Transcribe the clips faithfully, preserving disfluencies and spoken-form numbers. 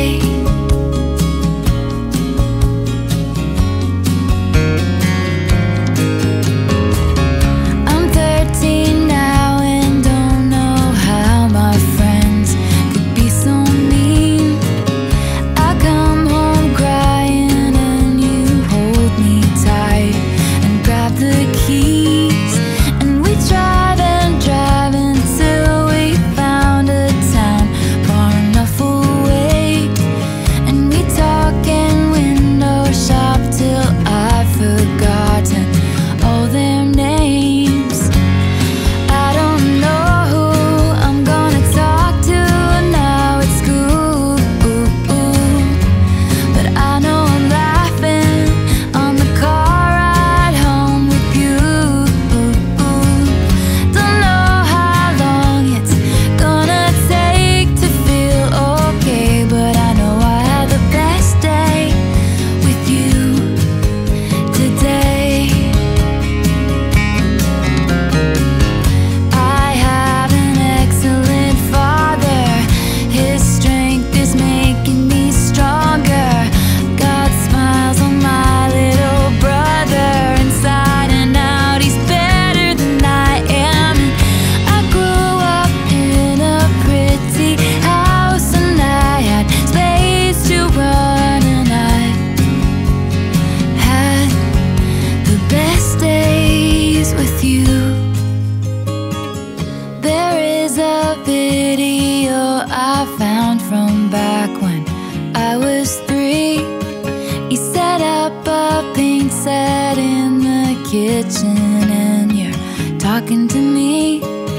I found from back when I was three. You set up a paint set in the kitchen and you're talking to me.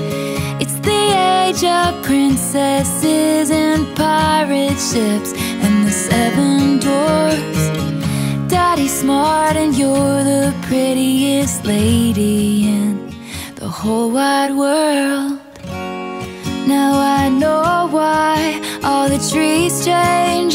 It's the age of princesses and pirate ships and the seven dwarfs. Daddy's smart and you're the prettiest lady in the whole wide world. Now I know why all the trees change